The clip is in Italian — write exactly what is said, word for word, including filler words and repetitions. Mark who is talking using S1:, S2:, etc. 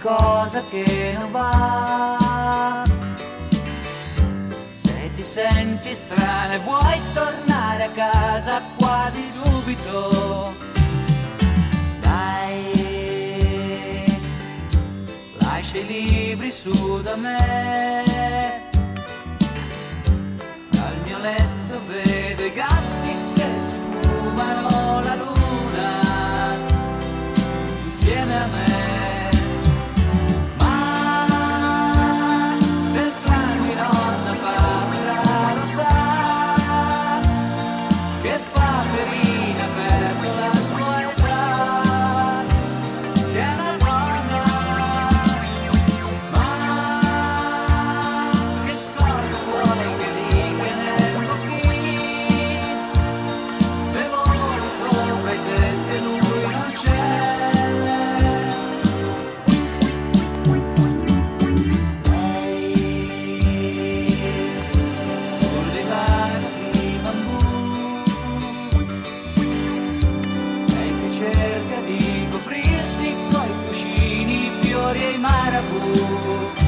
S1: qualcosa che non va. Se ti senti strana e vuoi tornare a casa quasi subito, dai, lascia i libri su da me. Dal mio letto vedo i gatti che si fumano la luna insieme a me. Ma se entrambi nonna papera lo sa che Paperina ha perso la sua età, che è una donna. Ma che cosa vuoi che dica nel bocchino, se voli sopra i tetti e lui non c'è? Sul divano di bambù, lei che cerca di coprirsi coi cuscini, i fiori e i marabù.